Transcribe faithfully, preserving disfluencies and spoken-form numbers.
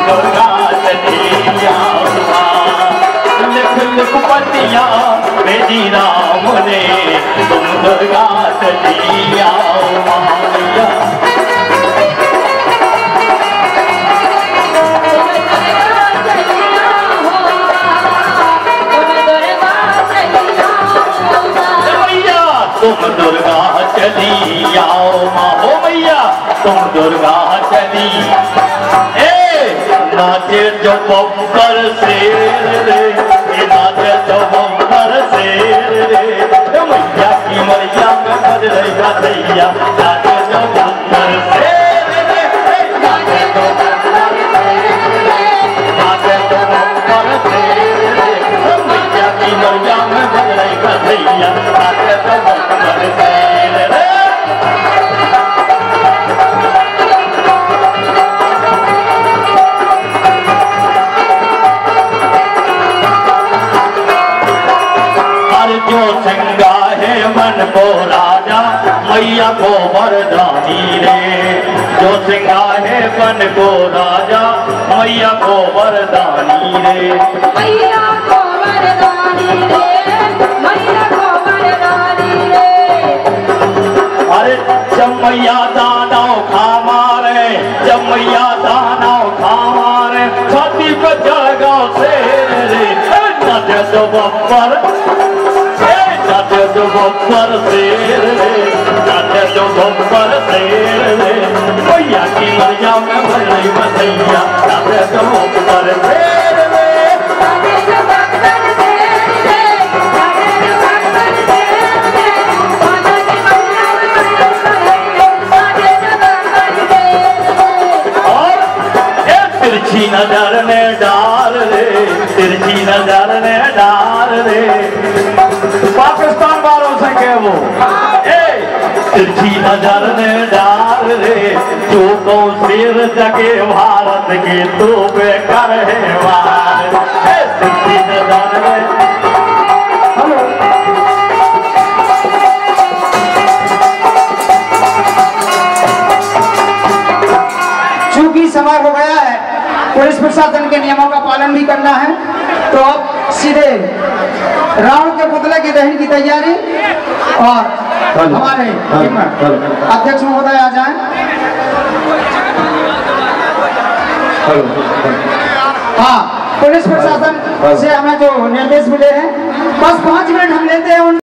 दुर्गा चली आओ लिख लिख पतिया भेजी राम ने तुम दुर्गा चली आओ मैया तुम दुर्गा चली आओ माँ हो मैया तुम दुर्गा चली ए नाचे जो बब्बर शेर रे ए नाचे जो बब्बर शेर रे मैया की मैया में बज रही गैया नाचे जो बब्बर शेर रे नाचे जो बब्बर शेर रे नाचे जो बब्बर शेर रे मैया की मैया में बज रही गैया नाचे जो बब्बर शेर रे जो संगा है मन को राजा मैया को वरदानी रे जो सिंगा है मन को राजा मैया को वरदानी रे मैया को वरदानी रे मैया को वरदानी रे अरे जब मैया दानव खा मारे जब मैया दानव खा मारे छाती पे चढ़ गौ से रे नाचे तो बब्बर नाचे जो बब्बर शेर रे नाचे जो बब्बर शेर रे मैया की मैया में भरई बसैया नाचे जो बब्बर शेर रे नाचे जो बब्बर शेर रे नाचे जो बब्बर शेर रे माता की मैया में भरई नाचे जो बब्बर शेर रे और ए तिरछी नजर ने डाल रे तिरछी नजर ने डाल रे पाकिस्तान वालों से के वो ए तिरछी नजर ने डाल रे जो को सिर जगे भारत के तो बेकार है वार ए तिरछी नजर ने चूंकि समय हो गया है पुलिस प्रशासन के नियमों का पालन भी करना है तो अब सीधे रावण के पुतले की दहन की तैयारी और हमारे अध्यक्ष महोदय आ जाएं। हाँ पुलिस प्रशासन से हमें जो निर्देश मिले हैं बस पाँच मिनट हम लेते हैं उन